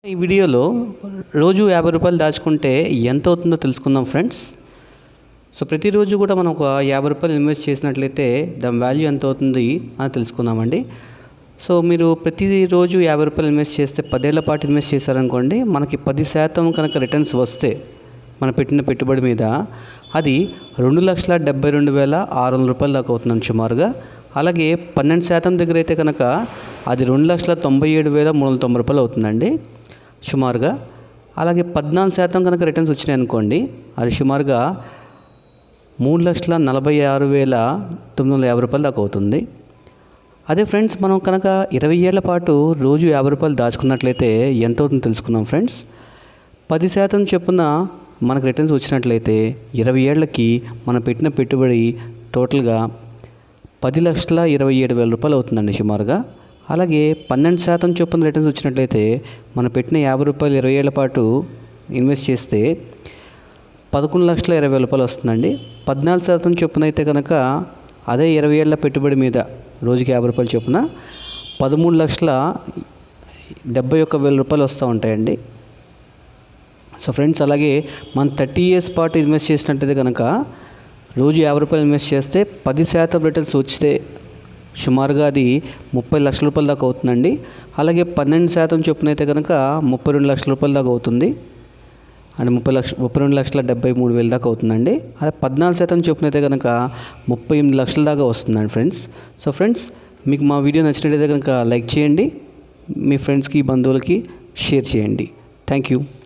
ఈ వీడియోలో రోజు రూ. 50 దాచుకుంటే ఎంత అవుతుందో తెలుసుకుందాం ఫ్రెండ్స్. సో ప్రతిరోజు కూడా మనం ఒక రూ. 50 ఇన్వెస్ట్ చేసినట్లయితే దాని వాల్యూ ఎంత అవుతుంది అని తెలుసుకుందామండి. సో మీరు ప్రతిరోజు రూ. 50 ఇన్వెస్ట్ చేస్తే 10 ఏళ్ల పాటు ఇన్వెస్ట్ చేశారనుకోండి, మనకి 10% కనుక రిటర్న్స్ వస్తే మనం పెట్టిన పెట్టుబడి మీద అది రూ. 2,72,600 దాకా అవుతుందండి సుమారుగా. అలాగే 12% దగ్గర అయితే కనుక అది రూ. 2,97,390 అవుతుందండి సుమారుగా. అలాగే 14% కనుక రిటర్న్స్ వచ్చినాయి అనుకోండి, అది సుమారుగా రూ. 3,46,950 దాకా అవుతుంది. అదే ఫ్రెండ్స్, మనం కనుక 20 ఏళ్ల పాటు రోజు రూ. 50 దాచుకున్నట్లయితే ఎంత అవుతుందో తెలుసుకుందాం ఫ్రెండ్స్. 10% చొప్పున మనకు రిటర్న్స్ వచ్చినట్లయితే 20 ఏళ్ళకి మనం పెట్టిన పెట్టుబడి టోటల్గా రూ. 10,27,000 అవుతుందండి సుమారుగా. అలాగే 12% చొప్పున రిటర్న్స్ వచ్చినట్లయితే మనం పెట్టిన రూ. 50 20 ఏళ్ల పాటు ఇన్వెస్ట్ చేస్తే రూ. 11,20,000 వస్తుందండి. 14% చొప్పున అయితే కనుక అదే 20 ఏళ్ల పెట్టుబడి మీద రోజుకి రూ. 50 చొప్పున రూ. 13,71,000 వస్తూ ఉంటాయండి. సో ఫ్రెండ్స్, అలాగే మనం 30 ఇయర్స్ పాటు ఇన్వెస్ట్ చేసినట్టయితే కనుక రోజు రూ. 50 ఇన్వెస్ట్ చేస్తే 10% రిటర్న్స్ వస్తే సుమారుగా అది రూ. 30,00,000 దాకా అవుతుందండి. అలాగే 12% చొప్పున అయితే కనుక రూ. 32,00,000 దాకా అవుతుంది. అంటే 32,73,000 దాకా అవుతుందండి. అదే 14% చొప్పున అయితే కనుక 38,00,000 దాకా వస్తుందండి ఫ్రెండ్స్. సో ఫ్రెండ్స్, మీకు మా వీడియో నచ్చినట్లయితే కనుక లైక్ చేయండి, మీ ఫ్రెండ్స్కి బంధువులకి షేర్ చేయండి. Thank you.